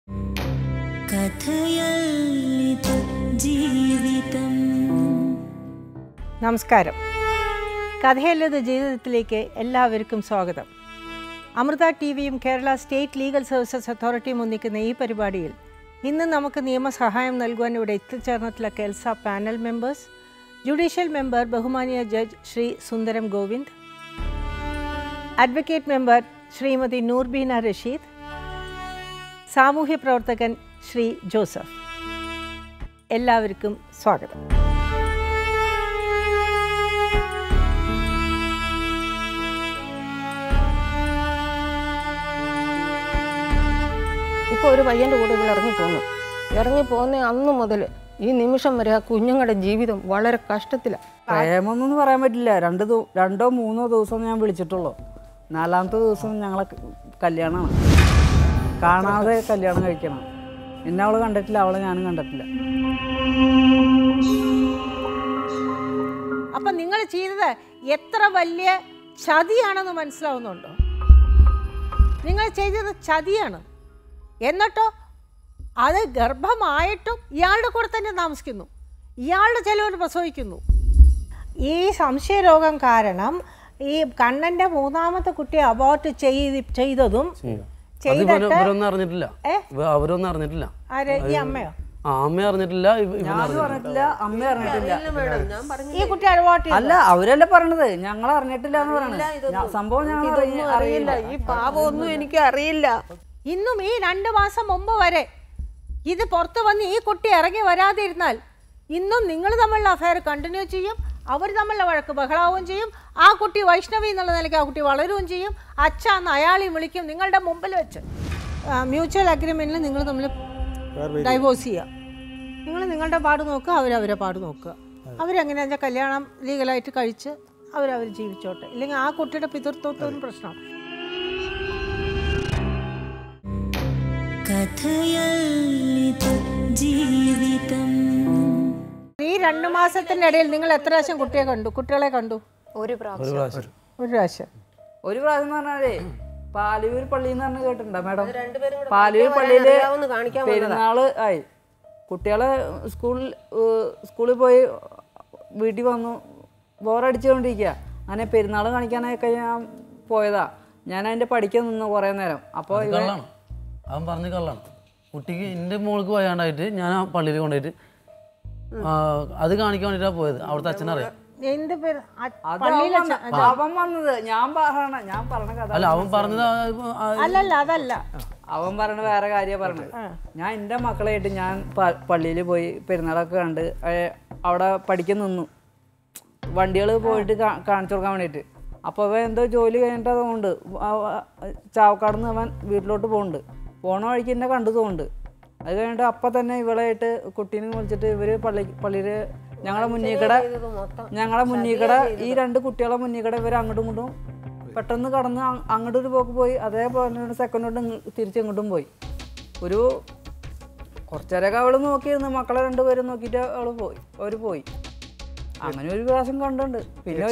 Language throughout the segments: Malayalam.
Kathayalla Ithu Jeevitham. നമസ്കാരം. കഥയല്ല ജീവിതത്തിലേക്ക് എല്ലാവർക്കും സ്വാഗതം. അമൃത ടിവിയും കേരള സ്റ്റേറ്റ് ലീഗൽ സർവീസസ് അതോറിറ്റിയും ഒന്നിക്കുന്ന ഈ പരിപാടിയിൽ ഇന്ന് നമുക്ക് നിയമസഹായം നൽകുവാൻ ഇവിടെ എത്തിച്ചേർന്നിട്ടുള്ള KELSA panel members, judicial member ബഹുമാനീയ judge Shri Sundaram Govind, advocate member Shrimati Noorbeena Rasheed, സാമൂഹ്യ പ്രവർത്തകൻ ശ്രീ ജോസഫ്. എല്ലാവർക്കും സ്വാഗതം. ഇപ്പോൾ ഒരു പയ്യൻ്റെ കൂടെ ഇവിടെ ഇറങ്ങിപ്പോന്ന അന്ന് മുതൽ ഈ നിമിഷം വരെ ആ കുഞ്ഞുങ്ങളുടെ ജീവിതം വളരെ കഷ്ടത്തിലാണ്. പ്രേമൊന്നും പറയാൻ പറ്റില്ല. രണ്ടോ മൂന്നോ ദിവസം ഞാൻ വിളിച്ചിട്ടുള്ളൂ. നാലാമത്തെ ദിവസം ഞങ്ങളെ കല്യാണമാണ്. കാണാതെ കല്യാണം കഴിക്കണം. എന്നെ അവൾ കണ്ടിട്ടില്ല, അവളെ ഞാനും കണ്ടിട്ടില്ല. അപ്പം നിങ്ങൾ ചെയ്തത് എത്ര വലിയ ചതിയാണെന്ന് മനസ്സിലാവുന്നുണ്ടോ? നിങ്ങൾ ചെയ്തത് ചതിയാണ്. എന്നിട്ടോ അത് ഗർഭമായിട്ടും ഇയാളുടെ കൂടെ തന്നെ താമസിക്കുന്നു, ഇയാളുടെ ചിലവർ പ്രസവിക്കുന്നു. ഈ സംശയരോഗം കാരണം ഈ കണ്ണൻ്റെ മൂന്നാമത്തെ കുട്ടിയെ അബോർട്ട് ചെയ്തതും അറിഞ്ഞിട്ടില്ല. ആര്? ഈ അമ്മയോ? അമ്മ അറിഞ്ഞിട്ടില്ല, അമ്മ അറിഞ്ഞിട്ടില്ല. ഈ കുട്ടി അബോർട്ട് അല്ല, അവരല്ലേ പറഞ്ഞത്, ഞങ്ങൾ അറിഞ്ഞിട്ടില്ല എന്ന് പറയണത്. സംഭവം ഞങ്ങൾ അറിയില്ല. ഈ പാപമൊന്നും എനിക്ക് അറിയില്ല. ഇന്നും ഈ 2 മാസം മുമ്പ് വരെ ഇത് പുറത്ത് വന്ന് ഈ കുട്ടി ഇറങ്ങി വരാതിരുന്നാൽ ഇന്നും നിങ്ങൾ തമ്മിലുള്ള അഫയർ കണ്ടിന്യൂ ചെയ്യും, അവർ തമ്മിലുള്ള വഴക്ക് ബഹളാവുകയും ചെയ്യും. ആ കുട്ടി വൈഷ്ണവി എന്നുള്ള നിലയ്ക്ക് ആ കുട്ടി വളരുകയും ചെയ്യും. അച്ഛന്ന് അയാളെയും വിളിക്കും നിങ്ങളുടെ മുമ്പിൽ വെച്ച്. മ്യൂച്വൽ അഗ്രിമെൻറ്റിൽ നിങ്ങൾ തമ്മിൽ ഡൈവോഴ്സ് ചെയ്യുക. നിങ്ങൾ നിങ്ങളുടെ പാട് നോക്കുക, അവരവരെ പാട് നോക്കുക. അവരെങ്ങനെയാണെന്ന് വെച്ചാൽ കല്യാണം ലീഗലായിട്ട് കഴിച്ച് അവരവർ ജീവിച്ചോട്ടെ. ഇല്ലെങ്കിൽ ആ കുട്ടിയുടെ പിതൃത്വത്തിനും പ്രശ്നമാണ്. Kathayalla Ithu Jeevitham. ഈ 2 മാസത്തിന്റെ ഇടയിൽ നിങ്ങൾ എത്ര പ്രാവശ്യം കുട്ടികളെ കണ്ടു? ഒരു പ്രാവശ്യം. ഒരു പ്രാവശ്യം. ഒരു പ്രാവശ്യം എന്ന് പറഞ്ഞാലേ പാലൂർ പള്ളി എന്ന് പറഞ്ഞ് കേട്ടിട്ടുണ്ടോ മാഡം? പാലൂർ പള്ളിയില് പെരുന്നാള് ആയി. കുട്ടികളെ സ്കൂളിൽ പോയി വീട്ടിൽ വന്നു ബോറടിച്ചുകൊണ്ടിരിക്കുക. അങ്ങനെ പെരുന്നാൾ കാണിക്കാനൊക്കെ ഞാൻ പോയതാ. ഞാൻ അതിന്റെ പഠിക്കാൻ നിന്ന് കുറേ നേരം. അപ്പോൾ അവൻ പറഞ്ഞ് കള്ളാണ്. കുട്ടിക്ക് എൻ്റെ മോൾക്ക് വയ്യാണ്ടായിട്ട് ഞാൻ ആ പള്ളിയിൽ കൊണ്ടുപോയിട്ട് അത് കാണിക്കാൻ വേണ്ടിയിട്ടാണ് പോയത്. അവിടുത്തെ അച്ഛനറിയാം. അവൻ വന്നത് ഞാൻ പറഞ്ഞ കഥ അല്ല, അവൻ പറഞ്ഞത് അതല്ല, അവൻ പറഞ്ഞ വേറെ കാര്യമാണ് പറഞ്ഞത്. ഞാൻ എൻ്റെ മക്കളായിട്ട് ഞാൻ പള്ളിയിൽ പോയി പെരുന്നാളൊക്കെ കണ്ട് അവിടെ പഠിക്കാൻ നിന്നു. വണ്ടികൾ പോയിട്ട് കാണിച്ചു കൊടുക്കാൻ വേണ്ടിയിട്ട്. അപ്പോൾ അവൻ എന്തോ ജോലി കഴിഞ്ഞിട്ട് അതുകൊണ്ട് ചാവക്കാട് നിന്ന് അവൻ വീട്ടിലോട്ട് പോകുന്നുണ്ട്. പോണ വഴിക്ക് എന്നെ കണ്ടു തോന്നുന്നുണ്ട്. അത് കഴിഞ്ഞിട്ട് അപ്പം തന്നെ ഇവളായിട്ട് കുട്ടീനെ വിളിച്ചിട്ട് ഇവർ പള്ളിയിൽ ഞങ്ങളെ മുന്നിക്കട ഈ 2 കുട്ടികളെ മുന്നിക്കട ഇവർ അങ്ങോട്ടും ഇങ്ങോട്ടും പെട്ടെന്ന് കടന്ന് അങ്ങോട്ടൊരു പോക്ക് പോയി. അതേപോലെ സെക്കൻഡോട്ട് തിരിച്ചിങ്ങോട്ടും പോയി. ഒരു കുറച്ചേരൊക്കെ അവൾ നോക്കിയിരുന്നു. മക്കളെ 2 പേരും നോക്കിയിട്ട് അവർ പോയി. അങ്ങനെ ഒരു പ്രാവശ്യം കണ്ടുണ്ട്. പിന്നെ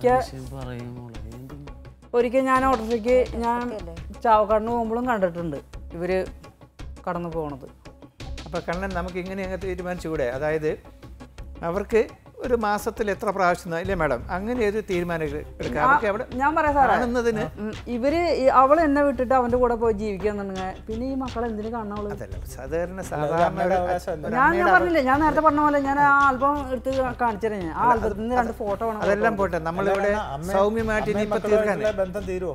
ഒരിക്കൽ ഞാൻ ഓട്ടോറിക്ഷയ്ക്ക് ഞാൻ ചാവക്കാടിന് പോകുമ്പോഴും കണ്ടിട്ടുണ്ട് ഇവർ കടന്നു പോകണത്. അപ്പോൾ കണ്ണൻ നമുക്ക് ഇങ്ങനെ അങ്ങ് തീരുമാനിച്ചുകൂടെ? അതായത് അവർക്ക് ഒരു മാസത്തിൽ എത്ര പ്രാവശ്യം ഇല്ലേ മാഡം? അങ്ങനെ ഒരു തീരുമാനം എടുക്കാം. ഞാൻ പറയാം സാറേ, ഇവര് അവൾ എന്നെ വിട്ടിട്ട് അവന്റെ കൂടെ പോയി ജീവിക്കാന്നുണ്ടെങ്കിൽ പിന്നെ ഈ മക്കളെ എന്തിനു കാണുള്ളൂ? ഞാൻ പറഞ്ഞില്ലേ, ഞാൻ നേരത്തെ പറഞ്ഞ പോലെ ഞാൻ ആ ആൽബം എടുത്ത് കാണിച്ചു. ആ ആൽബത്തിൽ നിന്ന് 2 ഫോട്ടോ വേണം. അതെല്ലാം പോട്ടെ, നമ്മളിവിടെ സൗമ്യമായിട്ട് ഇനിയിപ്പോ തീർക്കാൻ തീരുവോ?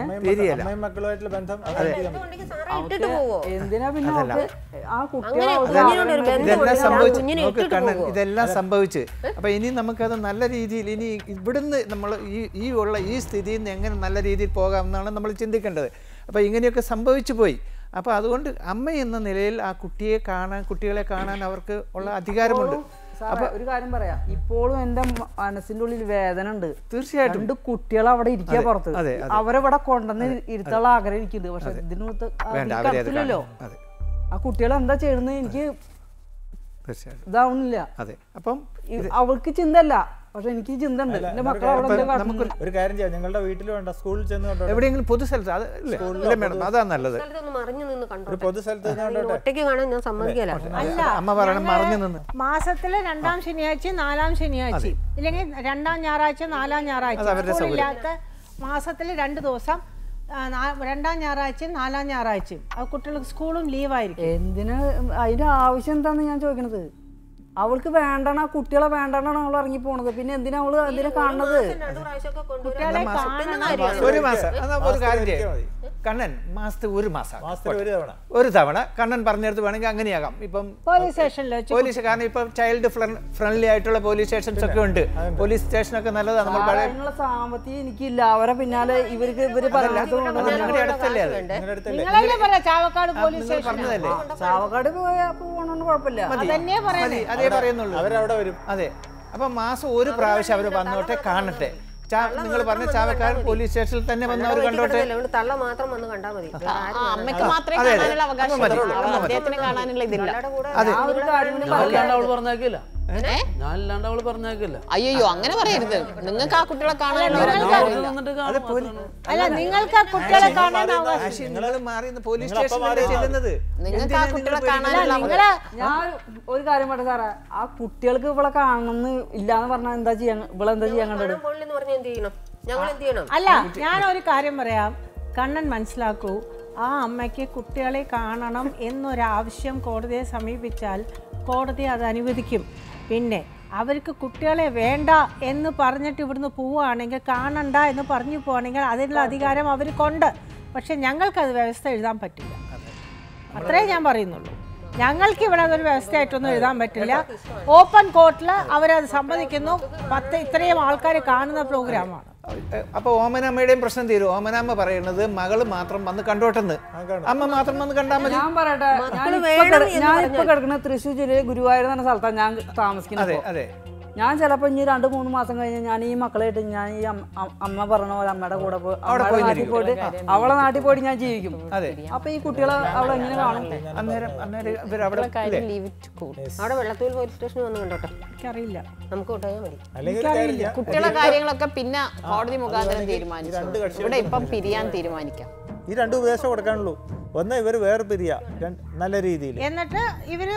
എന്തിനാ പിന്നെ ആ കുട്ടികളെ ഇതെല്ലാം സംഭവിച്ച് അപ്പോൾ ഇനി നമുക്കത് നല്ല രീതിയിൽ ഇനി ഇവിടുന്ന് നമ്മൾ ഈ സ്ഥിതിയിൽ നിന്ന് എങ്ങനെ നല്ല രീതിയിൽ പോകാം എന്നാണ് നമ്മൾ ചിന്തിക്കേണ്ടത്. അപ്പോൾ ഇങ്ങനെയൊക്കെ സംഭവിച്ചു പോയി. അപ്പോൾ അതുകൊണ്ട് അമ്മ എന്ന നിലയിൽ ആ കുട്ടികളെ കാണാൻ അവർക്ക് ഉള്ള അധികാരമുണ്ട്. അപ്പോൾ ഒരു കാര്യം പറയാം, ഇപ്പോഴും എൻ്റെ മനസ്സിൻ്റെ ഉള്ളിൽ വേദന ഉണ്ട്. തീർച്ചയായിട്ടും 2 കുട്ടികൾ അവിടെ ഇരിക്കുക പുറത്ത്. അവരവിടെ കൊണ്ടുവന്ന് ഇരുത്തുള്ള ആഗ്രഹം ഇരിക്കുന്നത്. പക്ഷെ ഇതിനകത്തില്ലല്ലോ. ആ കുട്ടികൾ എന്താ ചെയ്യുന്നത് എനിക്ക് ഇതാവുന്നില്ല. അതെ, അപ്പം അവൾക്ക് ചിന്തല്ല പക്ഷെ എനിക്ക് ചിന്ത ഉണ്ട് എന്റെ മക്കൾ അവിടെ നമുക്ക് ഒരു കാര്യം ചെയ്യാം, ഞങ്ങളുടെ വീട്ടിൽ വേണ്ട, സ്കൂളിൽ ചെന്ന് കണ്ടോ, എവിടെയെങ്കിലും പൊതുസ്ഥലത്ത് അത് മേഡം അതാ നല്ലത്. ഒരു പൊതുസ്ഥലത്ത് ഒറ്റയ്ക്ക് കാണാൻ ഞാൻ സമ്മതിക്കല. അമ്മ പറയണം മറിഞ്ഞു നിന്ന്. മാസത്തില് 2ാം ശനിയാഴ്ചയും 4ാം ശനിയാഴ്ചയും ഇല്ലെങ്കിൽ 2ാം ഞായറാഴ്ച 4ാം ഞായറാഴ്ച സ്കൂളില്ലാത്ത മാസത്തില് 2 ദിവസം 2ാം ഞായറാഴ്ചയും 4ാം ഞായറാഴ്ചയും ആ കുട്ടികൾക്ക് സ്കൂളും ലീവായിരിക്കും. എന്തിനാ അതിന്റെ ആവശ്യം എന്താന്ന് ഞാൻ ചോദിക്കണത്? അവൾക്ക് വേണ്ടണ കുട്ടികളെ വേണ്ടണ അവൾ ഇറങ്ങി പോണത്, പിന്നെ എന്തിനാ അവള് എന്തിനാ കാണുന്നത്? ഒരു മാസം ഒരു കാര്യം ചെയ്യാം കണ്ണൻ, മാസത്തിൽ ഒരു തവണ കണ്ണൻ പറഞ്ഞെടുത്ത് വേണമെങ്കിൽ അങ്ങനെയാകാം. ഇപ്പം പോലീസ് സ്റ്റേഷനിൽ പോലീസ്, കാരണം ഇപ്പം ചൈൽഡ് ഫ്രണ്ട്ലി ആയിട്ടുള്ള പോലീസ് സ്റ്റേഷൻസ് ഒക്കെ ഉണ്ട്. പോലീസ് സ്റ്റേഷനൊക്കെ നല്ലതാണ്. നമ്മൾ അതിനുള്ള സാമ്പത്തികം എനിക്കില്ല. അവരെ പിന്നാലെ ഇവര് നിങ്ങളുടെ അടുത്തല്ലേ അത്? ചാവക്കാട് പോലീസ് സ്റ്റേഷൻ പറഞ്ഞതല്ലേ? ചാവക്കാട് പോകണമെന്ന് കുഴപ്പമില്ല. അതേ പറയുന്നുള്ളൂ. അവരവിടെ വരും. അതെ. അപ്പൊ മാസം ഒരു പ്രാവശ്യം അവർ വന്നോട്ടെ, കാണട്ടെ. നിങ്ങൾ പറഞ്ഞ ചാവക്കാട് പോലീസ് സ്റ്റേഷനിൽ തന്നെ വന്ന് അവർ കണ്ടോട്ടെ. തള്ള മാത്രം വന്ന് കണ്ടാൽ മതി. അമ്മയ്ക്ക് മാത്രമേ കാണാനുള്ള അവകാശം, അദ്ദേഹത്തിന് കാണാനുള്ള ഇതില്ല. പറഞ്ഞേക്കില്ല, ഞാനില്ലാണ്ട് അവള് പറഞ്ഞേക്കില്ല. അയ്യോ അങ്ങനെ പറയരുത്. നിങ്ങൾക്ക് ആ കുട്ടികളെ കാണാനുള്ള അല്ല, നിങ്ങൾക്ക് ആ കുട്ടികളെ കാണാൻ പോലീസ് സ്റ്റേഷനിലല്ലേ ചെല്ലുന്നത്. നിങ്ങൾക്ക് ആ കുട്ടികളെ കാണാനുള്ള ഞാൻ ഒരു കാര്യം പറ സാറേ, ആ കുട്ടികൾക്ക് ഇവളെ കാണണമെന്ന് ഇല്ലാന്ന് പറഞ്ഞാൽ എന്താ ചെയ്യാൻ, ഇവളെന്താ ചെയ്യാൻ കണ്ടത്? അല്ല, ഞാനൊരു കാര്യം പറയാം, കണ്ണൻ മനസ്സിലാക്കൂ. ആ അമ്മയ്ക്ക് കുട്ടികളെ കാണണം എന്നൊരാവശ്യം കോടതിയെ സമീപിച്ചാൽ കോടതി അത് അനുവദിക്കും. പിന്നെ അവർക്ക് കുട്ടികളെ വേണ്ട എന്ന് പറഞ്ഞിട്ട് ഇവിടുന്ന് പോവുകയാണെങ്കിൽ, കാണണ്ട എന്ന് പറഞ്ഞു പോവുകയാണെങ്കിൽ അതിനുള്ള അധികാരം അവർക്കുണ്ട്. പക്ഷെ ഞങ്ങൾക്കത് വ്യവസ്ഥ എഴുതാൻ പറ്റില്ല. അത്രേ ഞാൻ പറയുന്നുള്ളൂ. ഞങ്ങൾക്ക് ഇവിടെ അതൊരു വ്യവസ്ഥയായിട്ടൊന്നും എഴുതാൻ പറ്റില്ല. ഓപ്പൺ കോർട്ടിൽ അവരത് സമ്മതിക്കുന്നു. ഇത്രയും ആൾക്കാർ കാണുന്ന പ്രോഗ്രാമാണ്. അപ്പൊ ഓമനമ്മയുടെയും പ്രശ്നം തീരും. ഓമനമ്മ പറയുന്നത് മകള് മാത്രം വന്ന് കണ്ടോട്ടെന്ന്, അമ്മ മാത്രം വന്ന് കണ്ടാൽ മതി. ഞാൻ പറയട്ടെ, ഞാൻ ഇപ്പൊ കിടക്കുന്ന തൃശ്ശൂർ ജില്ലയിൽ ഗുരുവായൂർ എന്ന സ്ഥലത്താണ് ഞാൻ താമസിക്കുന്നത്. അതെ. ഞാൻ ചിലപ്പോ ഇനി 2-3 മാസം കഴിഞ്ഞ് ഞാൻ ഈ മക്കളായിട്ട് ഞാൻ ഈ അമ്മ പറഞ്ഞ പോലെ അമ്മയുടെ കൂടെ പോയിട്ട് അവളെ നാട്ടിൽ പോയിട്ട് ഞാൻ ജീവിക്കും. അപ്പൊ ഈ കുട്ടികളെ അവിടെ എങ്ങനെ കാണും? അവിടെ വെള്ളത്തൂർ പോലീസ് സ്റ്റേഷനിൽ വന്ന് കണ്ടോട്ടെ. എനിക്കറിയില്ല, നമുക്ക് കൊണ്ടുപോയാൽ മതി. കുട്ടികളെ കാര്യങ്ങളൊക്കെ പിന്നെ കോടതി മുഖാന്തരം തീരുമാനിച്ചു. ഇവിടെ ഇപ്പം പിരിയാൻ തീരുമാനിക്കാം. ഈ 2 ഉപദേശം കൊടുക്കാനുള്ളൂ. ഒന്ന്, ഇവര് വേറെ പിരിയാ നല്ല രീതിയിൽ, എന്നിട്ട് ഇവര്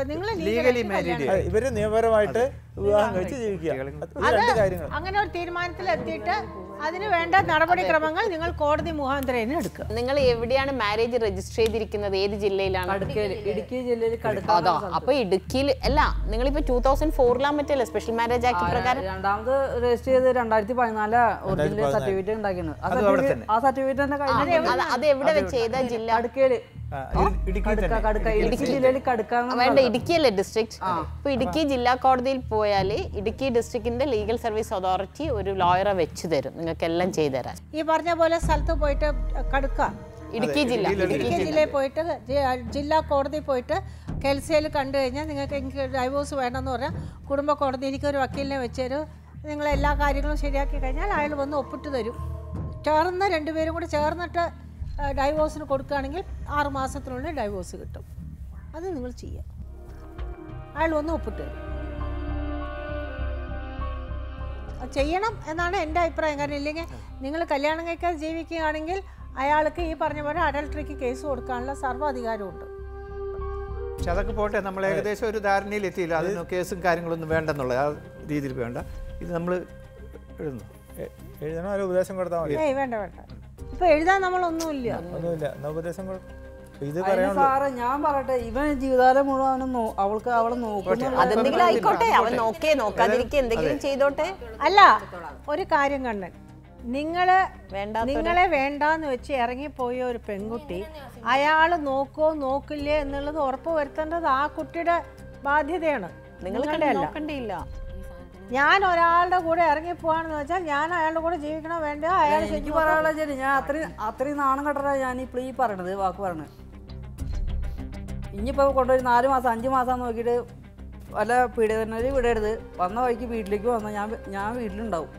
ഇവര് നിയമപരമായിട്ട് വിവാഹം കഴിച്ച് ജീവിക്കുക. അങ്ങനെ ഒരു തീരുമാനത്തിൽ എത്തിയിട്ട് അതിന് വേണ്ട നടപടിക്രമങ്ങൾ നിങ്ങൾ കോടതി മുഖാന്തരം എടുക്കുക. നിങ്ങൾ എവിടെയാണ് മാരേജ് രജിസ്റ്റർ ചെയ്തിരിക്കുന്നത്? ഏത് ജില്ലയിലാണ്? ഇടുക്കി ജില്ലയിൽ. അതോ, അപ്പൊ ഇടുക്കിയിൽ അല്ല, നിങ്ങളിപ്പോ 2004 മറ്റല്ലേ സ്പെഷ്യൽ മാരേജ് ആക്ട് പ്രകാരം? രണ്ടാമത് രജിസ്റ്റർ ചെയ്ത് 2014 ഒറിജിനൽ സർട്ടിഫിക്കറ്റ് ഉണ്ടാക്കിയിരുന്നു. ആ സർട്ടിഫിക്കറ്റ് തന്നെ അത് എവിടെ വെച്ച് ചെയ്ത ജില്ല? അടുക്കയില്. വേണ്ട, ഇടുക്കിയല്ലേ ഡിസ്ട്രിക്ട്. ഇപ്പൊ ഇടുക്കി ജില്ലാ കോടതിയിൽ പോയാൽ ഇടുക്കി ഡിസ്ട്രിക്റ്റിന്റെ ലീഗൽ സർവീസ് അതോറിറ്റി ഒരു ലോയറെ വെച്ച് തരും നിങ്ങൾക്ക് എല്ലാം ചെയ്തു തരാൻ. ഈ പറഞ്ഞ പോലെ സ്ഥലത്ത് പോയിട്ട് കടുക്കുക, ഇടുക്കി ജില്ലയിൽ പോയിട്ട് ജില്ലാ കോടതി പോയിട്ട് കെൽസയിൽ കണ്ടു കഴിഞ്ഞാൽ നിങ്ങൾക്ക് എനിക്ക് ഡൈവോഴ്സ് വേണമെന്ന് പറഞ്ഞാൽ കുടുംബ കോടതി എനിക്കൊരു വക്കീലിനെ വെച്ച് തരും. നിങ്ങൾ എല്ലാ കാര്യങ്ങളും ശരിയാക്കി കഴിഞ്ഞാൽ അയാൾ വന്ന് ഒപ്പിട്ട് തരും. ചേർന്ന് 2 പേരും കൂടി ചേർന്നിട്ട് ഡൈവോഴ്സിന് കൊടുക്കുകയാണെങ്കിൽ 6 മാസത്തിനുള്ളിൽ ഡൈവോഴ്സ് കിട്ടും. അത് നിങ്ങൾ ചെയ്യുക. അയാൾ വന്ന് ഒപ്പിട്ട് തരും. അത് ചെയ്യണം എന്നാണ് എൻ്റെ അഭിപ്രായം. കാരണം ഇല്ലെങ്കിൽ നിങ്ങൾ കല്യാണം കഴിക്കാതെ ജീവിക്കുകയാണെങ്കിൽ അയാൾക്ക് ഈ പറഞ്ഞ പോലെ അഡൾട്ടറിക്ക് കേസ് കൊടുക്കാനുള്ള സർവ്വാധികാരമുണ്ട്. പക്ഷെ അതൊക്കെ പോട്ടെ, നമ്മൾ ഏകദേശം ഒരു ധാരണയിൽ എത്തിയില്ല. അതിന് കേസും കാര്യങ്ങളൊന്നും വേണ്ടെന്നുള്ള ആ രീതിയിൽ വേണ്ട. ഇത് നമ്മൾ എഴുതണോ ഒരു ഉപദേശം കൊടുത്താൽ മതി? വേണ്ട ഇപ്പൊ എഴുതാൻ നമ്മളൊന്നുമില്ല. ഉപദേശം സാറേ ഞാൻ പറയട്ടെ, ഇവൻ ജീവിതകാലം മുഴുവൻ അവളെ നോക്കുന്നു. അതെന്തെങ്കിലും ആയിക്കോട്ടെ, അവൻ നോക്കാതിരിക്കെ എന്തെങ്കിലും ചെയ്തോട്ടെ. അല്ല, ഒരു കാര്യം കണ്ണൻ, നിങ്ങളെ വേണ്ടാന്ന് വെച്ച് ഇറങ്ങിപ്പോയ ഒരു പെൺകുട്ടി അയാൾ നോക്കോ നോക്കില്ലേ എന്നുള്ളത് ഉറപ്പ് വരുത്തേണ്ടത് ആ കുട്ടിയുടെ ബാധ്യതയാണ്. നിങ്ങളുടെ നോക്കണ്ടില്ല. ഞാൻ ഒരാളുടെ കൂടെ ഇറങ്ങി പോവാണെന്ന് വെച്ചാൽ ഞാൻ അയാളുടെ കൂടെ ജീവിക്കണോ വേണ്ട അയാൾ എനിക്ക് പറയാനുള്ള ശരി. ഞാൻ അത്രയും നാണം കെട്ടറ ഞാൻ ഇപ്പോൾ ഈ പറയണത് വാക്ക് പറയണത്. ഇനിയിപ്പോൾ കൊണ്ടുപോയി 4 മാസം 5 മാസം നോക്കിയിട്ട് വല്ല പീഡിതനൊരു വിടരുത്. വന്ന വഴിക്ക് വീട്ടിലേക്ക് വന്നാൽ ഞാൻ വീട്ടിലുണ്ടാവും.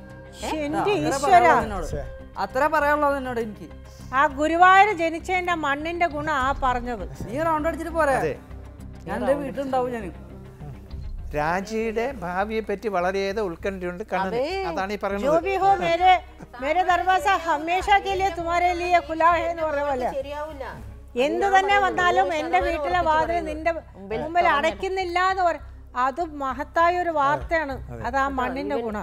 അത്ര പറയാനുള്ളത് എന്നോട്. എനിക്ക് ആ ഗുരുവായൂർ ജനിച്ചതിന്റെ മണ്ണിന്റെ ഗുണം ആ പറഞ്ഞത്. നീ റൗണ്ട് അടിച്ചിട്ട് പോരാ, ഞാൻ എൻ്റെ വീട്ടിലുണ്ടാവും. ഞാൻ രാജിയുടെ ഭാവിയെ പറ്റി വളരെയേറെ ഉത്കണ്ഠയുണ്ട് കണ്ണന്. അതാണ് ഈ जो പറയുന്നത്. भी हो मेरे दरवाजा हमेशा के लिए तुम्हारे लिए खुला है എന്ന് പറഞ്ഞ പോലെ എന്ത് തന്നെ വന്നാലും എൻ്റെ വീട്ടിലെ വാതിൽ നിന്റെ മുമ്പിൽ അടയ്ക്കുന്നില്ല എന്ന് പറയും. അത് മഹത്തായ ഒരു വാർത്തയാണ്. അത് ആ മണ്ണിന്റെ ഗുണം.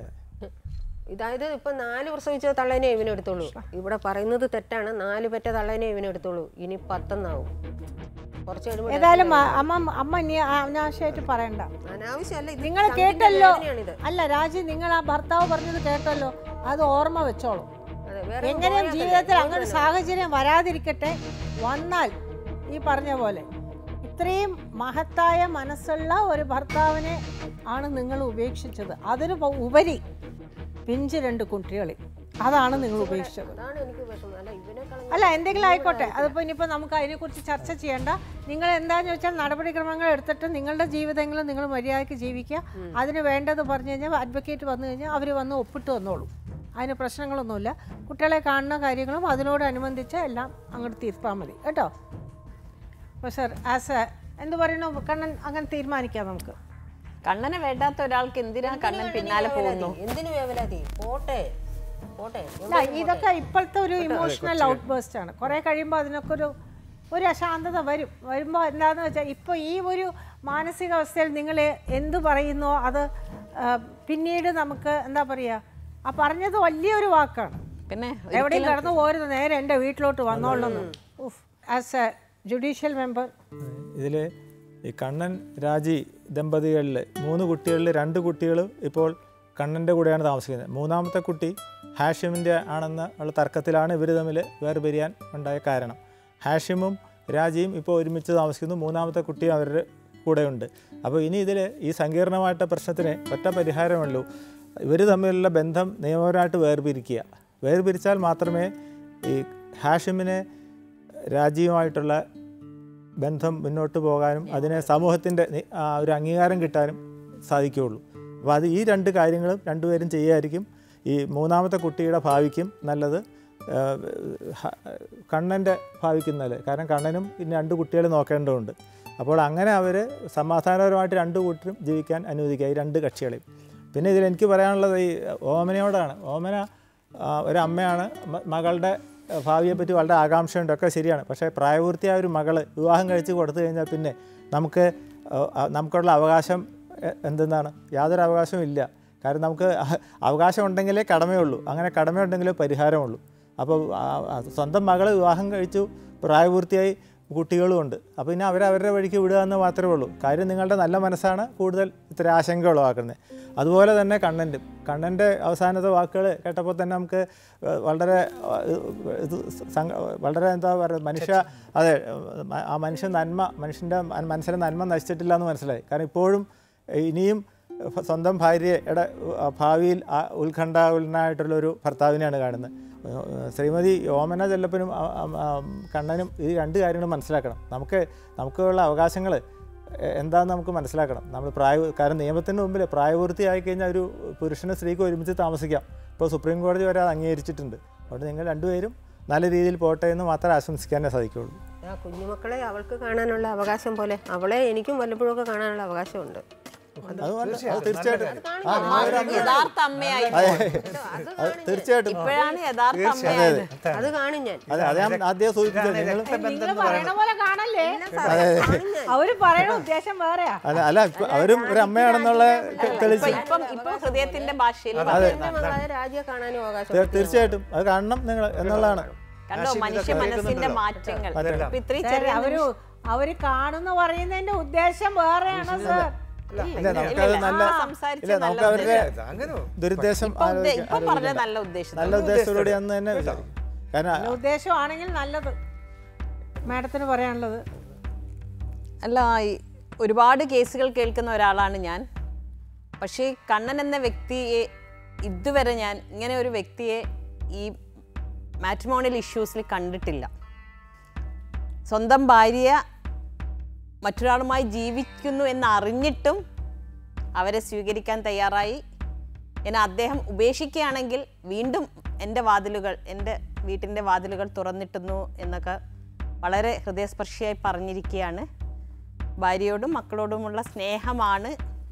ഇതായത് ഇപ്പൊ 4 പ്രസവിച്ച തള്ളേനെ ഇവനെടുത്തോളൂ. ഇവിടെ പറയുന്നത് തെറ്റാണ്. 4 പെറ്റ തള്ളേനെ ഇവനെടുത്തോളൂ. ഇനി 10 എന്നാവും. കുറച്ച് ഏതായാലും അമ്മ ഇനി അനാവശ്യമായിട്ട് പറയണ്ട. അനാവശ്യമല്ല. നിങ്ങൾ കേട്ടല്ലോ. അല്ല രാജി, നിങ്ങൾ ആ ഭർത്താവ് പറഞ്ഞത് കേട്ടല്ലോ. അത് ഓർമ്മ വെച്ചോളൂ. എങ്ങനെയും ജീവിതത്തിൽ അങ്ങനെ സാഹചര്യം വരാതിരിക്കട്ടെ. വന്നാൽ ഈ പറഞ്ഞ പോലെ ഇത്രയും മഹത്തായ മനസ്സുള്ള ഒരു ഭർത്താവിനെ ആണ് നിങ്ങൾ ഉപേക്ഷിച്ചത്. അതിന് ഉപരി പിഞ്ച് 2 കുട്ടികളെ അതാണ് നിങ്ങൾ ഉപേക്ഷിച്ചത്. അല്ല എന്തെങ്കിലും ആയിക്കോട്ടെ, അതിപ്പോൾ ഇനിയിപ്പോൾ നമുക്ക് അതിനെക്കുറിച്ച് ചർച്ച ചെയ്യേണ്ട. നിങ്ങൾ എന്താണെന്ന് വെച്ചാൽ നടപടിക്രമങ്ങൾ എടുത്തിട്ട് നിങ്ങളുടെ ജീവിതങ്ങളും നിങ്ങൾ മര്യാദയ്ക്ക് ജീവിക്കുക. അതിന് വേണ്ടത് പറഞ്ഞു കഴിഞ്ഞാൽ അഡ്വക്കേറ്റ് വന്നു കഴിഞ്ഞാൽ അവർ വന്ന് ഒപ്പിട്ട് വന്നോളൂ. അതിന് പ്രശ്നങ്ങളൊന്നുമില്ല. കുട്ടികളെ കാണുന്ന കാര്യങ്ങളും അതിനോടനുബന്ധിച്ച് എല്ലാം അങ്ങോട്ട് തീർത്താൽ മതി കേട്ടോ. അപ്പോൾ സർ എന്ത് പറയുന്നു കണ്ണൻ? അങ്ങനെ തീരുമാനിക്കാം നമുക്ക്. കണ്ണനെ വേണ്ടാത്ത ഒരാൾക്ക് എന്തിനാ കണ്ണൻ പിന്നാലെ പോകുന്നു? എന്തിനു വേവലാതി? പോട്ടെ പോട്ടെ. ഇതൊക്കെ ഇപ്പോഴത്തെ ഒരു ഇമോഷണൽ ഔട്ട് ബേസ്റ്റ് ആണ്. കുറേ കഴിയുമ്പോൾ അതിനൊക്കെ ഒരു അശാന്തത വരുമ്പോൾ എന്താണെന്ന് വെച്ചാൽ ഇപ്പോൾ ഈ ഒരു മാനസികാവസ്ഥയിൽ നിങ്ങൾ എന്ത് പറയുന്നോ അത് പിന്നീട് നമുക്ക് എന്താ പറയുക, ആ പറഞ്ഞത് വലിയൊരു വാക്കാണ്. പിന്നെ എവിടെയും കടന്നു പോരുന്നു, നേരെ എൻ്റെ വീട്ടിലോട്ട് വന്നോളണം. ആസ് എ ജുഡീഷ്യൽ മെമ്പർ ഇതിൽ ഈ കണ്ണൻ രാജി ദമ്പതികളിൽ 3 കുട്ടികളിൽ 2 കുട്ടികളും ഇപ്പോൾ കണ്ണൻ്റെ കൂടെയാണ് താമസിക്കുന്നത്. 3ാമത്തെ കുട്ടി ഹാഷിമിൻ്റെ ആണെന്ന ഉള്ള തർക്കത്തിലാണ് ഇവർ തമ്മിൽ വേർപിരിയാൻ ഉണ്ടായ കാരണം. ഹാഷിമും രാജിയും ഇപ്പോൾ ഒരുമിച്ച് താമസിക്കുന്നു. 3ാമത്തെ കുട്ടിയും അവരുടെ കൂടെയുണ്ട്. അപ്പോൾ ഇനി ഇതിൽ ഈ സങ്കീർണമായിട്ട പ്രശ്നത്തിന് ഒറ്റ പരിഹാരമുള്ളൂ. ഇവർ തമ്മിലുള്ള ബന്ധം നിയമപരമായിട്ട് വേർപിരിച്ചാൽ മാത്രമേ ഈ ഹാഷിമിനെ രാജിയുമായിട്ടുള്ള ബന്ധം മുന്നോട്ട് പോകാനും അതിനെ സമൂഹത്തിൻ്റെ ഒരു അംഗീകാരം കിട്ടാനും സാധിക്കുകയുള്ളൂ. അപ്പോൾ അത് ഈ 2 കാര്യങ്ങളും രണ്ടുപേരും ചെയ്യുമായിരിക്കും ഈ 3ാമത്തെ കുട്ടിയുടെ ഭാവിക്കും നല്ലത്, കണ്ണൻ്റെ ഭാവിക്കും നല്ലത്. കാരണം കണ്ണനും ഇനി 2 കുട്ടികളെ നോക്കേണ്ടതുണ്ട്. അപ്പോൾ അങ്ങനെ അവർ സമാധാനപരമായിട്ട് 2 കൂട്ടരും ജീവിക്കാൻ അനുവദിക്കുക, ഈ 2 കക്ഷികളെയും. പിന്നെ ഇതിലെനിക്ക് പറയാനുള്ളത് ഈ ഓമനയോടാണ്. ഓമന ഒരമ്മയാണ്, മകളുടെ ഭാവിയെപ്പറ്റി വളരെ ആകാംക്ഷയുണ്ട്, ഒക്കെ ശരിയാണ്. പക്ഷേ പ്രായപൂർത്തിയായ ഒരു മകള് വിവാഹം കഴിച്ച് കൊടുത്തു കഴിഞ്ഞാൽ പിന്നെ നമുക്കുള്ള അവകാശം എന്തെന്നാണ്? യാതൊരു അവകാശവും ഇല്ല. കാരണം നമുക്ക് അവകാശം ഉണ്ടെങ്കിലേ കടമയുള്ളൂ. അങ്ങനെ കടമയുണ്ടെങ്കിലേ പരിഹാരമുള്ളൂ. അപ്പോൾ സ്വന്തം മകൾ വിവാഹം കഴിച്ചു, പ്രായപൂർത്തിയായി, കുട്ടികളുമുണ്ട്. അപ്പോൾ പിന്നെ അവരവരുടെ വഴിക്ക് വിടുക എന്ന് മാത്രമേ ഉള്ളൂ. കാര്യം നിങ്ങളുടെ നല്ല മനസ്സാണ് കൂടുതൽ ഇത്ര ആശങ്ക ഉളവാക്കുന്നത്. അതുപോലെ തന്നെ കണ്ണൻ്റെ അവസാനത്തെ വാക്കുകൾ കേട്ടപ്പോൾ തന്നെ നമുക്ക് വളരെ എന്താ പറയുക, ആ മനുഷ്യൻ്റെ മനസ്സിലെ നന്മ നശിച്ചിട്ടില്ല എന്ന് മനസ്സിലായി. കാരണം ഇപ്പോഴും ഇനിയും സ്വന്തം ഭാര്യയുടെ ഭാവിയിൽ ഉത്കണ്ഠാകുലനായിട്ടുള്ളൊരു ഭർത്താവിനെയാണ് കാണുന്നത്. ശ്രീമതി ഓമന ചെല്ലപ്പനും കണ്ണനും ഈ 2 കാര്യങ്ങൾ മനസ്സിലാക്കണം. നമുക്കുള്ള അവകാശങ്ങൾ എന്താണെന്ന് നമുക്ക് മനസ്സിലാക്കണം. നമ്മൾ കാരണം നിയമത്തിന് മുമ്പിൽ പ്രായപൂർത്തിയായി കഴിഞ്ഞാൽ ഒരു പുരുഷനും സ്ത്രീക്കും ഒരുമിച്ച് താമസിക്കാം. ഇപ്പോൾ സുപ്രീം കോടതി വരെ അത് അംഗീകരിച്ചിട്ടുണ്ട്. അതുകൊണ്ട് നിങ്ങൾ 2 പേരും നല്ല രീതിയിൽ പോട്ടെ എന്ന് മാത്രമേ ആശംസിക്കാനേ സാധിക്കുകയുള്ളൂ. കുഞ്ഞുമക്കളെ അവൾക്ക് കാണാനുള്ള അവകാശം പോലെ അവളെ എനിക്കും വല്ലപ്പോഴൊക്കെ കാണാനുള്ള അവകാശമുണ്ട്. തീർച്ചയായിട്ടും തീർച്ചയായിട്ടും അത് കാണും ഞാൻ. ആദ്യം സൂചിപ്പിച്ചത് അവര് പറയണ ഉദ്ദേശം വേറെയാ. അല്ല, അവരും ഒരു അമ്മയാണെന്നുള്ള തെളിയിച്ചു. ഇപ്പൊ ഹൃദയത്തിന്റെ ഭാഷയിൽ രാജ്യം കാണാനും അവകാശം. തീർച്ചയായിട്ടും അത് കാണണം നിങ്ങൾ എന്നുള്ളതാണ്. കണ്ടോ മനുഷ്യ മനസ്സിന്റെ മാറ്റങ്ങൾ. അവര് കാണുന്ന പറയുന്നതിന്റെ ഉദ്ദേശം വേറെയാണ് സാർ. നമുക്ക് അവരുടെ ദുരുദ്ദേശം നല്ല ഉദ്ദേശത്തോടെ അന്ന് തന്നെ കാരണം ഉദ്ദേശമാണെങ്കിൽ നല്ലത് മാഡത്തിന് പറയാനുള്ളത്. അല്ല, ഒരുപാട് കേസുകൾ കേൾക്കുന്ന ഒരാളാണ് ഞാൻ. പക്ഷേ കണ്ണൻ എന്ന വ്യക്തിയെ ഇതുവരെ ഞാൻ ഇങ്ങനെ ഒരു വ്യക്തിയെ ഈ മാട്രിമോണിയൽ ഇഷ്യൂസിൽ കണ്ടിട്ടില്ല. സ്വന്തം ഭാര്യ മറ്റൊരാളുമായി ജീവിക്കുന്നു എന്നറിഞ്ഞിട്ടും അവരെ സ്വീകരിക്കാൻ തയ്യാറായി. എന്നെ അദ്ദേഹം ഉപേക്ഷിക്കുകയാണെങ്കിൽ വീണ്ടും എൻ്റെ വീട്ടിൻ്റെ വാതിലുകൾ തുറന്നിട്ടുന്നു എന്നൊക്കെ വളരെ ഹൃദയസ്പർശിയായി പറഞ്ഞിരിക്കുകയാണ്. ഭാര്യയോടും മക്കളോടുമുള്ള സ്നേഹമാണ്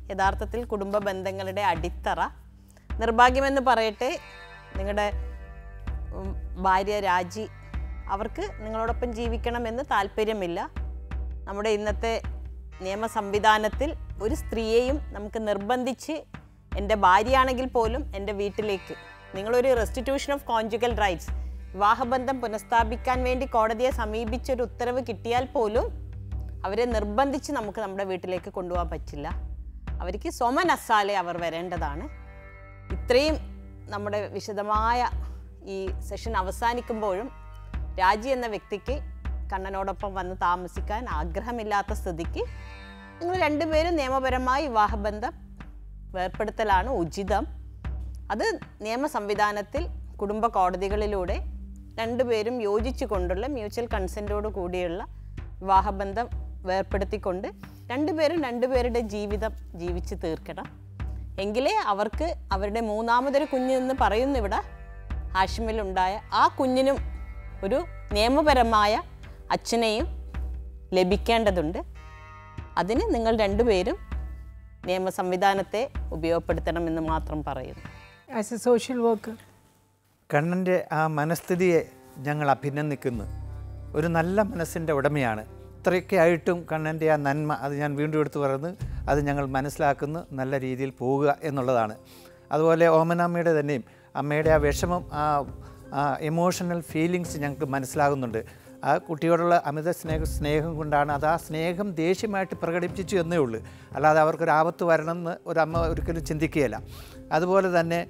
യഥാർത്ഥത്തിൽ കുടുംബ ബന്ധങ്ങളുടെ അടിത്തറ. നിർഭാഗ്യമെന്ന് പറയട്ടെ, നിങ്ങളുടെ ഭാര്യ രാജി, അവർക്ക് നിങ്ങളോടൊപ്പം ജീവിക്കണമെന്ന് താല്പര്യമില്ല. നമ്മുടെ ഇന്നത്തെ നിയമ സംവിധാനത്തിൽ ഒരു സ്ത്രീയെയും നമുക്ക് നിർബന്ധിച്ച്, എൻ്റെ ഭാര്യയാണെങ്കിൽ പോലും എൻ്റെ വീട്ടിലേക്ക്, നിങ്ങളൊരു റെസ്റ്റിറ്റ്യൂഷൻ ഓഫ് കോൺജുഗൽ റൈറ്റ്സ്, വിവാഹബന്ധം പുനഃസ്ഥാപിക്കാൻ വേണ്ടി കോടതിയെ സമീപിച്ചൊരു ഉത്തരവ് കിട്ടിയാൽ പോലും അവരെ നിർബന്ധിച്ച് നമുക്ക് നമ്മുടെ വീട്ടിലേക്ക് കൊണ്ടുപോകാൻ പറ്റില്ല. അവർക്ക് സ്വമനസ്സാലെ അവർ വരേണ്ടതാണ്. ഇത്രയും നമ്മുടെ വിശദമായ ഈ സെഷൻ അവസാനിക്കുമ്പോഴും രാജി എന്ന വ്യക്തിക്ക് കണ്ണനോടൊപ്പം വന്ന് താമസിക്കാൻ ആഗ്രഹമില്ലാത്ത സ്ഥിതിക്ക് നിങ്ങൾ രണ്ടുപേരും നിയമപരമായി വിവാഹബന്ധം വേർപ്പെടുത്തലാണ് ഉചിതം. അത് നിയമ സംവിധാനത്തിൽ കുടുംബ കോടതികളിലൂടെ രണ്ടുപേരും യോജിച്ചു കൊണ്ടുള്ള മ്യൂച്വൽ കൺസെൻറ്റോട് കൂടിയുള്ള വിവാഹബന്ധം വേർപ്പെടുത്തിക്കൊണ്ട് രണ്ടുപേരും രണ്ടുപേരുടെ ജീവിതം ജീവിച്ച് തീർക്കണം. എങ്കിലേ അവർക്ക് അവരുടെ മൂന്നാമതൊരു കുഞ്ഞെന്ന് പറയുന്നു ഇവിടെ ഹാഷിമിലുണ്ടായ ആ കുഞ്ഞിനും ഒരു നിയമപരമായ അച്ഛനെയും ലഭിക്കേണ്ടതുണ്ട്. അതിന് നിങ്ങൾ രണ്ടുപേരും നിയമ സംവിധാനത്തെ ഉപയോഗപ്പെടുത്തണമെന്ന് മാത്രം പറയുന്നു. ആസ് എ സോഷ്യൽ വർക്കർ കണ്ണൻ്റെ ആ മനസ്ഥിതിയെ ഞങ്ങൾ അഭിനന്ദിക്കുന്നു. ഒരു നല്ല മനസ്സിൻ്റെ ഉടമയാണ്. ഇത്രയൊക്കെ ആയിട്ടും കണ്ണൻ്റെ ആ നന്മ, അത് ഞാൻ വീണ്ടും എടുത്തു പറയുന്നത്, അത് ഞങ്ങൾ മനസ്സിലാക്കുന്നു, നല്ല രീതിയിൽ പോവുക എന്നുള്ളതാണ്. അതുപോലെ ഓമനാമ്മയുടെ തന്നെയും അമ്മയുടെ ആ വിഷമം, ആ എമോഷണൽ ഫീലിങ്സ് ഞങ്ങൾക്ക് മനസ്സിലാകുന്നുണ്ട്. ആ കുട്ടിയോടുള്ള അമിത സ്നേഹം കൊണ്ടാണ് അത്. ആ സ്നേഹം ദേഷ്യമായിട്ട് പ്രകടിപ്പിച്ചു എന്നേ ഉള്ളൂ, അല്ലാതെ അവർക്കൊരു ആപത്ത് വരണമെന്ന് ഒരമ്മ ഒരിക്കലും ചിന്തിക്കുകയില്ല. അതുപോലെ തന്നെ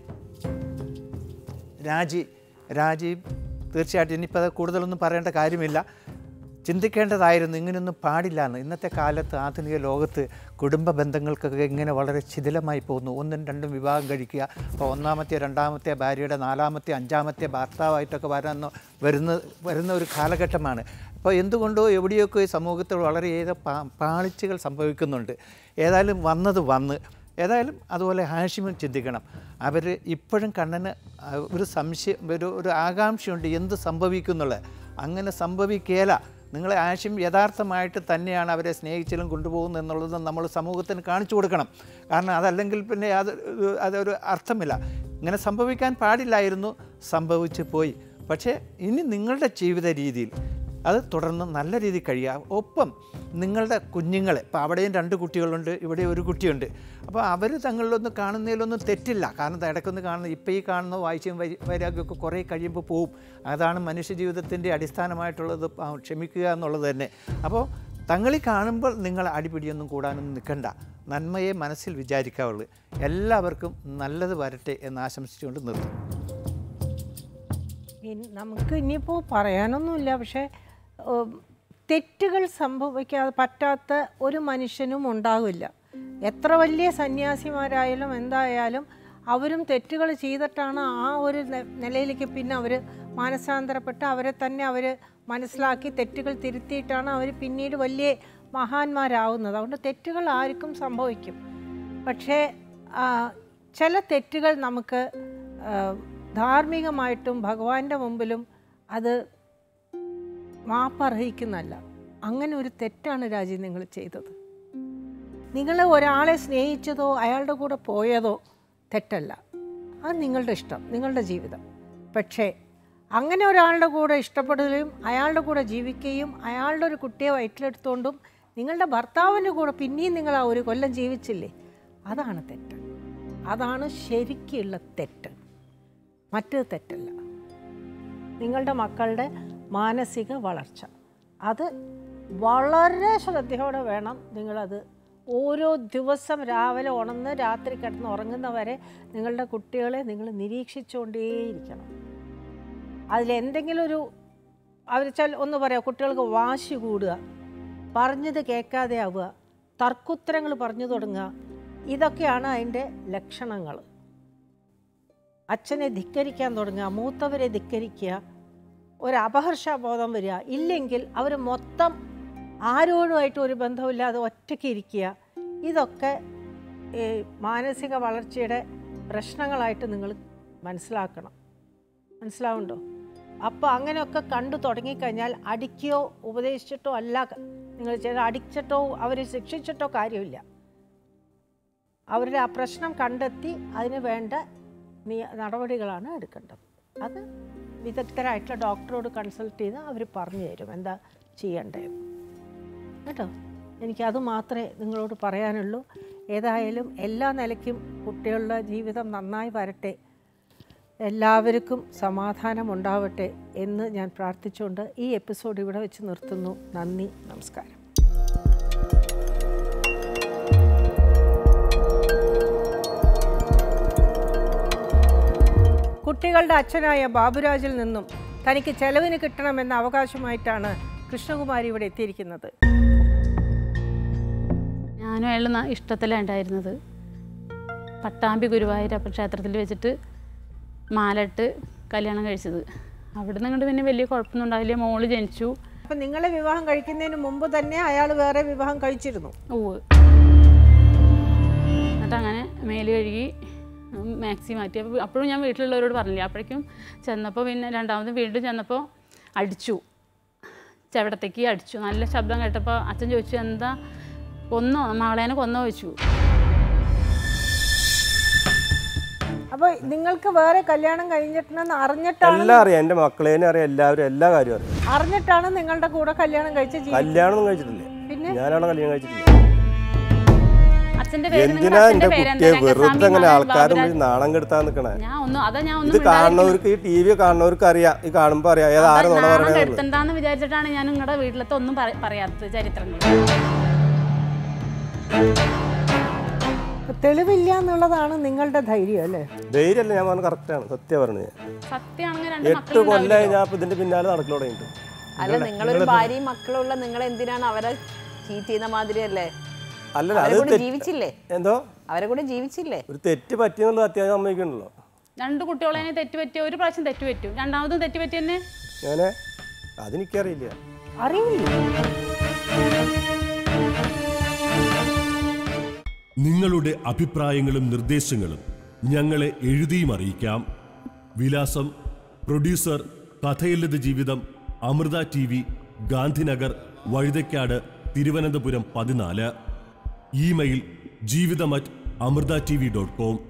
രാജി തീർച്ചയായിട്ടും ഇനിയിപ്പോൾ അത് കൂടുതലൊന്നും പറയേണ്ട കാര്യമില്ല. ചിന്തിക്കേണ്ടതായിരുന്നു, ഇങ്ങനെയൊന്നും പാടില്ല എന്ന്. ഇന്നത്തെ കാലത്ത് ആധുനിക ലോകത്ത് കുടുംബ ബന്ധങ്ങൾക്കൊക്കെ ഇങ്ങനെ വളരെ ശിഥിലമായി പോകുന്നു. ഒന്നും രണ്ടും വിവാഹം കഴിക്കുക, അപ്പോൾ ഒന്നാമത്തെ രണ്ടാമത്തെ ഭാര്യയുടെ നാലാമത്തെ അഞ്ചാമത്തെ ഭർത്താവായിട്ടൊക്കെ വരുന്ന ഒരു കാലഘട്ടമാണ്. അപ്പോൾ എന്തുകൊണ്ടോ എവിടെയൊക്കെ ഈ സമൂഹത്തിൽ വളരെയേറെ പാളിച്ചകൾ സംഭവിക്കുന്നുണ്ട്. ഏതായാലും വന്ന് ഏതായാലും അതുപോലെ ഹാഷിമും ചിന്തിക്കണം. അവർ ഇപ്പോഴും കണ്ണന് ഒരു സംശയം, ഒരു ആകാംക്ഷയുണ്ട് എന്ത് സംഭവിക്കുന്നുള്ളത്. അങ്ങനെ സംഭവിക്കേല. നിങ്ങളെ ഹാഷിം യഥാർത്ഥമായിട്ട് തന്നെയാണ് അവരെ സ്നേഹിച്ചാലും കൊണ്ടുപോകുന്നത് എന്നുള്ളത് നമ്മൾ സമൂഹത്തിന് കാണിച്ചു കൊടുക്കണം. കാരണം അതല്ലെങ്കിൽ പിന്നെ അതൊരു അർത്ഥമില്ല. ഇങ്ങനെ സംഭവിക്കാൻ പാടില്ലായിരുന്നു, സംഭവിച്ചു പോയി. പക്ഷേ ഇനി നിങ്ങളുടെ ജീവിത രീതിയിൽ അത് തുടർന്ന് നല്ല രീതിയിൽ കഴിയുക. ഒപ്പം നിങ്ങളുടെ കുഞ്ഞുങ്ങളെ, ഇപ്പോൾ അവിടെയും 2 കുട്ടികളുണ്ട്, ഇവിടെ ഒരു കുട്ടിയുണ്ട്. അപ്പോൾ അവർ തങ്ങളിലൊന്നും കാണുന്നതിലൊന്നും തെറ്റില്ല. കാരണം ഇടയ്ക്കൊന്ന് കാണുന്ന, ഇപ്പോൾ ഈ കാണുന്ന വായിച്ചും വൈരാഗ്യമൊക്കെ കുറേ കഴിയുമ്പോൾ പോവും. അതാണ് മനുഷ്യ ജീവിതത്തിൻ്റെ അടിസ്ഥാനമായിട്ടുള്ളത്, ക്ഷമിക്കുക എന്നുള്ളത് തന്നെ. അപ്പോൾ തങ്ങളി കാണുമ്പോൾ നിങ്ങൾ അടിപിടിയൊന്നും കൂടാനൊന്നും നിൽക്കണ്ട. നന്മയെ മനസ്സിൽ വിചാരിക്കാവുള്ളൂ. എല്ലാവർക്കും നല്ലത് വരട്ടെ എന്ന് ആശംസിച്ചുകൊണ്ട് നിർത്തും. നമുക്ക് ഇനിയിപ്പോൾ പറയാനൊന്നുമില്ല. പക്ഷേ തെറ്റുകൾ സംഭവിക്കാതെ പറ്റാത്ത ഒരു മനുഷ്യനും ഉണ്ടാകില്ല. എത്ര വലിയ സന്യാസിമാരായാലും എന്തായാലും അവരും തെറ്റുകൾ ചെയ്തിട്ടാണ് ആ ഒരു നിലയിലേക്ക് പിന്നെ അവർ മാനസാന്തരപ്പെട്ട് അവരെ തന്നെ അവർ മനസ്സിലാക്കി തെറ്റുകൾ തിരുത്തിയിട്ടാണ് അവർ പിന്നീട് വലിയ മഹാന്മാരാകുന്നത്. അതുകൊണ്ട് തെറ്റുകൾ ആർക്കും സംഭവിക്കും. പക്ഷേ ചില തെറ്റുകൾ നമുക്ക് ധാർമ്മികമായിട്ടും ഭഗവാന്റെ മുമ്പിലും അത് മാപ്പർഹിക്കുന്നല്ല. അങ്ങനെ ഒരു തെറ്റാണ് രാജി നിങ്ങൾ ചെയ്തത്. നിങ്ങൾ ഒരാളെ സ്നേഹിച്ചതോ അയാളുടെ കൂടെ പോയതോ തെറ്റല്ല. അത് നിങ്ങളുടെ ഇഷ്ടം, നിങ്ങളുടെ ജീവിതം. പക്ഷേ അങ്ങനെ ഒരാളുടെ കൂടെ ഇഷ്ടപ്പെടുകയും അയാളുടെ കൂടെ ജീവിക്കുകയും അയാളുടെ ഒരു കുട്ടിയെ വയറ്റിലെടുത്തുകൊണ്ടും നിങ്ങളുടെ ഭർത്താവിൻ്റെ കൂടെ പിന്നെയും നിങ്ങൾ ആ 1 കൊല്ലം ജീവിച്ചില്ലേ, അതാണ് തെറ്റ്. അതാണ് ശരിക്കുള്ള തെറ്റ്, മറ്റൊരു തെറ്റല്ല. നിങ്ങളുടെ മക്കളുടെ മാനസിക വളർച്ച അത് വളരെ ശ്രദ്ധയോടെ വേണം നിങ്ങളത്. ഓരോ ദിവസം രാവിലെ ഉണർന്ന് രാത്രി കിടന്ന് ഉറങ്ങുന്നവരെ നിങ്ങളുടെ കുട്ടികളെ നിങ്ങൾ നിരീക്ഷിച്ചുകൊണ്ടേയിരിക്കണം. അതിലെന്തെങ്കിലും ഒരു ഒന്ന് പറയാം, കുട്ടികൾക്ക് വാശി കൂടുക, പറഞ്ഞത് കേൾക്കാതെ ആവുക, തർക്കുത്തരങ്ങൾ പറഞ്ഞു തുടങ്ങുക, ഇതൊക്കെയാണ് അതിൻ്റെ ലക്ഷണങ്ങൾ. അച്ഛനെ ധിക്കരിക്കാൻ തുടങ്ങുക, മൂത്തവരെ ധിക്കരിക്കുക, ഒരു അപഹർഷബോധം വരിക, ഇല്ലെങ്കിൽ അവർ മൊത്തം ആരോടുമായിട്ട് ഒരു ബന്ധമില്ലാതെ ഒറ്റയ്ക്ക് ഇരിക്കുക. ഇതൊക്കെ മാനസിക വളർച്ചയുടെ പ്രശ്നങ്ങളായിട്ട് നിങ്ങൾ മനസ്സിലാക്കണം. മനസ്സിലാവുന്നുണ്ടോ? അപ്പോൾ അങ്ങനെയൊക്കെ കണ്ടു തുടങ്ങിക്കഴിഞ്ഞാൽ അടിക്കുകയോ ഉപദേശിച്ചിട്ടോ അല്ല നിങ്ങൾ ചെയ്ത്, അടിച്ചിട്ടോ അവരെ ശിക്ഷിച്ചിട്ടോ കാര്യമില്ല. അവരുടെ ആ പ്രശ്നം കണ്ടെത്തി അതിന് വേണ്ട നടപടികളാണ് എടുക്കേണ്ടത്. അത് വിദഗ്ധരായിട്ടുള്ള ഡോക്ടറോട് കൺസൾട്ട് ചെയ്ത് അവർ പറഞ്ഞു തരും എന്താ ചെയ്യേണ്ടത് കേട്ടോ. എനിക്കത് മാത്രമേ നിങ്ങളോട് പറയാനുള്ളൂ. ഏതായാലും എല്ലാ നിലയ്ക്കും കുട്ടികളുടെ ജീവിതം നന്നായി വരട്ടെ, എല്ലാവർക്കും സമാധാനം ഉണ്ടാവട്ടെ എന്ന് ഞാൻ പ്രാർത്ഥിച്ചുകൊണ്ട് ഈ എപ്പിസോഡ് ഇവിടെ വെച്ച് നിർത്തുന്നു. നന്ദി, നമസ്കാരം. കുട്ടികളുടെ അച്ഛനായ ബാബുരാജിൽ നിന്നും തനിക്ക് ചെലവിന് കിട്ടണമെന്ന അവകാശമായിട്ടാണ് കൃഷ്ണകുമാരി ഇവിടെ എത്തിയിരിക്കുന്നത്. ഞാനും അയാൾ ഇഷ്ടത്തിലാണ് ഉണ്ടായിരുന്നത്. പട്ടാമ്പി ഗുരുവായൂരപ്പ ക്ഷേത്രത്തിൽ വെച്ചിട്ട് മാലയിട്ട് കല്യാണം കഴിച്ചത്. അവിടെ നിന്ന് പിന്നെ വലിയ കുഴപ്പമൊന്നും ഉണ്ടാവില്ല. മോള് ജനിച്ചു. അപ്പം നിങ്ങളെ വിവാഹം കഴിക്കുന്നതിന് മുമ്പ് തന്നെ അയാൾ വേറെ വിവാഹം കഴിച്ചിരുന്നു? എന്നിട്ട് അങ്ങനെ മേല് കഴുകി മാക്സി മാറ്റി. അപ്പോഴും ഞാൻ വീട്ടിലുള്ളവരോട് പറഞ്ഞില്ല. അപ്പോഴേക്കും ചെന്നപ്പോൾ പിന്നെ രണ്ടാമതും വീണ്ടും ചെന്നപ്പോൾ അടിച്ചു, ചെവിടത്തേക്ക് അടിച്ചു. നല്ല ശബ്ദം കേട്ടപ്പോൾ അച്ഛൻ ചോദിച്ചു എന്താ കൊന്നോ, മകളേനെ കൊന്നോ ചോദിച്ചു. അപ്പോൾ നിങ്ങൾക്ക് വേറെ കല്യാണം കഴിഞ്ഞിട്ടുണ്ടെന്ന് അറിഞ്ഞിട്ടാണ്? എല്ലാം അറിയാം, എൻ്റെ മക്കളേനെ അറിയാം, എല്ലാവരും എല്ലാ കാര്യവും അറിയാം. അറിഞ്ഞിട്ടാണ് നിങ്ങളുടെ കൂടെ കല്യാണം കഴിച്ച? കല്യാണം കഴിച്ചിട്ടില്ല. പിന്നെ ഞാനവിടെ കല്യാണം കഴിച്ചിട്ടില്ല. എന്തിനാ എന്റെ കുട്ടിയെ വെറുതെ അങ്ങനെ ആൾക്കാരും നാണം കെടുത്താൻ നിൽക്കണേ? ഇത് കാണുന്നവർക്ക്, ഈ ടി വി കാണുന്നവർക്ക് അറിയാം, ഈ കാണുമ്പോ അറിയാം ഏതാരും നോണ പറയണെന്ന് വിചാരിച്ചിട്ടാണ് ഞാൻ നിങ്ങളുടെ വീട്ടിലത്തെ ഒന്നും പറയാത്തത്. ചരിത്രങ്ങൾ തെളിവില്ല എന്നുള്ളതാണ് നിങ്ങളുടെ ധൈര്യം അല്ലേ? ധൈര്യമല്ല, ഞാൻ പറഞ്ഞ കറക്റ്റാണ്, സത്യം പറഞ്ഞത്. സത്യമാണെങ്കിൽ 8 കൊല്ലമായി ഞാൻ ഇതിന്റെ പിന്നാലെ നടക്കലോടങ്ങിട്ട്. അല്ല, നിങ്ങളൊരു ഭാര്യയും മക്കളുള്ള നിങ്ങൾ എന്തിനാണ് അവരെ ചീറ്റ് ചെയ്യുന്ന മാതിരിയല്ലേ? അല്ലല്ല, അത് ജീവിച്ചില്ലേ? എന്തോ അവരെ കൂടെ ജീവിച്ചില്ലേ? ഒരു തെറ്റ് പറ്റിയെന്നുള്ളത് അത്യാവശ്യം സമ്മതിക്കണല്ലോ. 2 കുട്ടികളെ തെറ്റ് പറ്റിയ, ഒരു പ്രാവശ്യം തെറ്റ് പറ്റും, രണ്ടാമതും തെറ്റ് പറ്റി തന്നെ. ഞാന് അതെനിക്കറിയില്ല. നിങ്ങളുടെ അഭിപ്രായങ്ങളും നിർദ്ദേശങ്ങളും ഞങ്ങളെ എഴുതിയും അറിയിക്കാം. വിലാസം: പ്രൊഡ്യൂസർ കഥയല്ലത് ജീവിതം, അമൃത TV, ഗാന്ധിനഗർ, വഴുതയ്ക്കാട്, തിരുവനന്തപുരം 14. ഇമെയിൽ: ജീവിതം@amritatv.com.